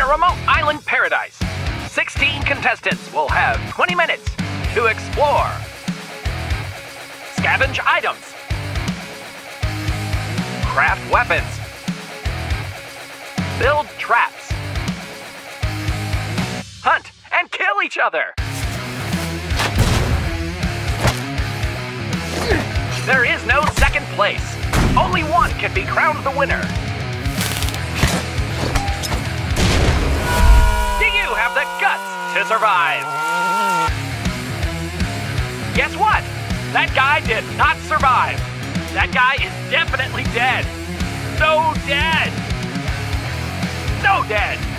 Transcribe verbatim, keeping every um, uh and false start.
remote island paradise. sixteen contestants will have twenty minutes to explore. Scavenge items. Craft weapons. Build traps. Hunt and kill each other. There is no second place. Only one can be crowned the winner. Do you have the guts to survive? Guess what? That guy did not survive. That guy is definitely dead. So dead. So dead.